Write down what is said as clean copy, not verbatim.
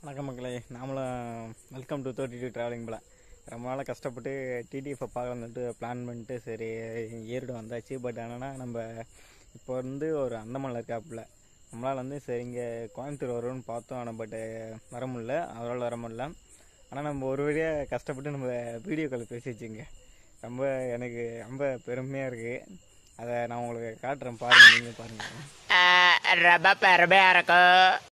வணக்கம் மக்களே, நாமளும் வெல்கம் டு 32 ட்ராவலிங் போல். ரொம்ப நாளாக கஷ்டப்பட்டு டிடிஎஃப்பை பார்க்கலான்ட்டு பிளான் பண்ணிட்டு சரி ஏறிடு வந்தாச்சு. பட் ஆனால் நம்ம இப்போ ஒரு அந்தமானில் இருக்காப்புல. நம்மளால் சரி இங்கே கோயம்புத்தூர் வரும்னு பார்த்தோம். ஆனால் வர முடியல, அவரால் வர முடியல. ஆனால் நம்ம ஒரு வழியாக கஷ்டப்பட்டு நம்ம வீடியோ கால் பேசி வச்சுங்க. எனக்கு ரொம்ப பெருமையாக இருக்குது. அதை நான் உங்களுக்கு காட்டுறேன், பாருங்கள், நீங்கள் பாருங்கள். ரொம்ப பெருமையாக இருக்கும்.